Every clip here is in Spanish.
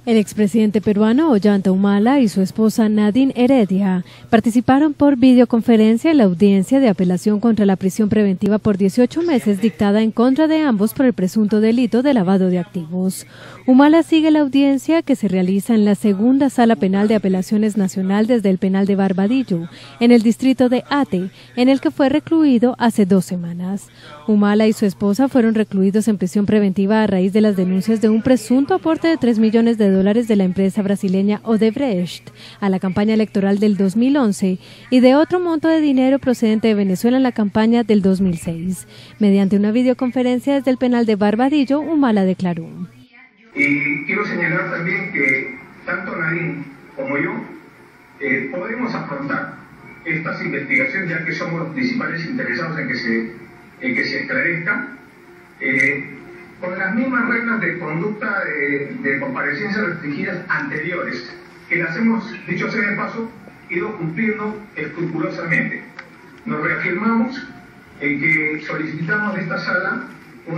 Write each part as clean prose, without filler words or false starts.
El expresidente peruano Ollanta Humala y su esposa Nadine Heredia participaron por videoconferencia en la audiencia de apelación contra la prisión preventiva por 18 meses dictada en contra de ambos por el presunto delito de lavado de activos. Humala sigue la audiencia que se realiza en la segunda sala penal de apelaciones nacional desde el penal de Barbadillo, en el distrito de Ate, en el que fue recluido hace 2 semanas. Humala y su esposa fueron recluidos en prisión preventiva a raíz de las denuncias de un presunto aporte de $3 millones de la empresa brasileña Odebrecht a la campaña electoral del 2011 y de otro monto de dinero procedente de Venezuela en la campaña del 2006. Mediante una videoconferencia desde el penal de Barbadillo, Humala declaró: Y quiero señalar también que tanto Nadine como yo podemos afrontar estas investigaciones, ya que somos los principales interesados en que se esclarezca, con las mismas reglas de conducta de comparecencias restringidas anteriores, que las hemos, dicho sea de paso, ido cumpliendo escrupulosamente. Nos reafirmamos en que solicitamos de esta sala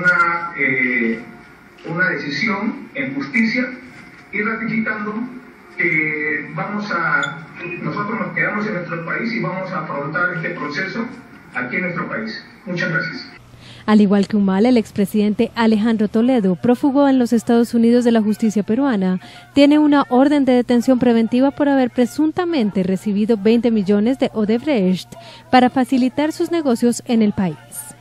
una decisión en justicia y ratificando que nosotros nos quedamos en nuestro país y vamos a afrontar este proceso aquí en nuestro país. Muchas gracias. Al igual que Humala, el expresidente Alejandro Toledo, prófugo en los Estados Unidos de la justicia peruana, tiene una orden de detención preventiva por haber presuntamente recibido 20 millones de Odebrecht para facilitar sus negocios en el país.